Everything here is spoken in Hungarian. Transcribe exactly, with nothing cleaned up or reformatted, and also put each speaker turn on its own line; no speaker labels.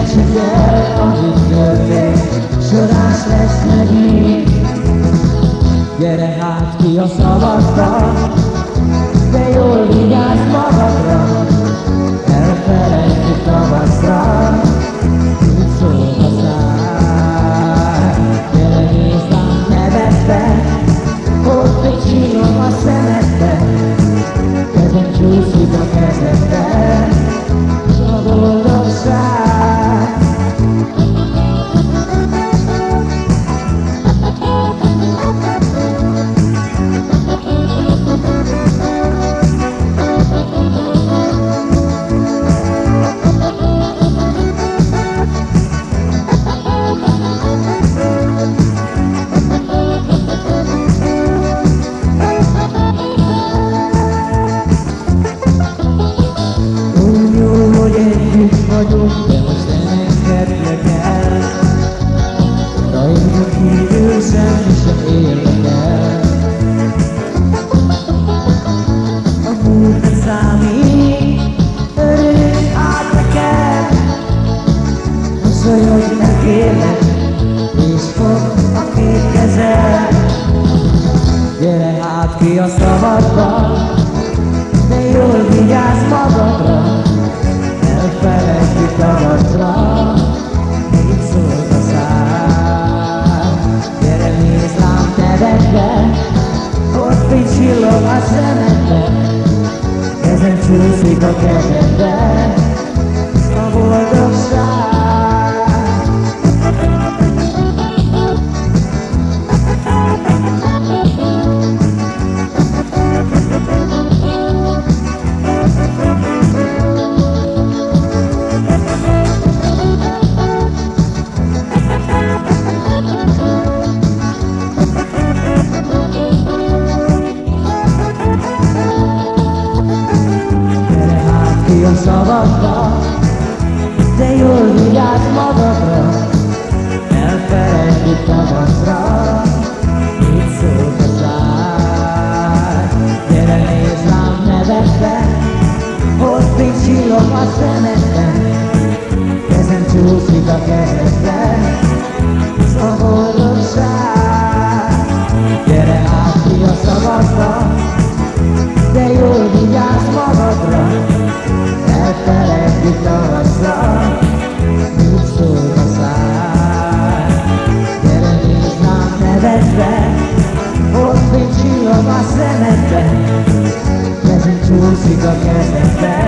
siker, amit történt, sorás lesz megint. Gyere hát ki a szavakba, de jól vigyázz magadra, elfelejtjük tavaszra, úgy szól a szár. Gyere nézd rám nevetve, ott egy csillag a szemedbe, kezem csúszik a kezedbe, s a boldogság. Vagyunk, de most nem engedlek el. Rajtunk kívül semmi sem érdekel. A múlt nem számít, örülj át neked. Mosolyodj meg kérlek, és fogd a két kezed. Gyere hát ki a szabadba, de jól vigyázz magadra, elfelejtjük tavaszra, így szól a szár. Gyere nézd rám nevetve, ott egy csillog a szemedbe, kezem csúszik a kezedbe, a boldogság. A szabadba, de jól vigyázz magadra, elfelejtjük tavaszra, így szól a szár. Gyere nézd rám nevetve, ott egy csillog a szemedben, kezem csúszik a kezedbe, s a boldogság. Gyere át ki a szabadba, de jól vigyázz magadra, elfelejtjük tavaszra, úgy szól a szár. Gyere nézd rám nevetve, ott még csillog a szemedbe, kezünk csúszik a kezedbe,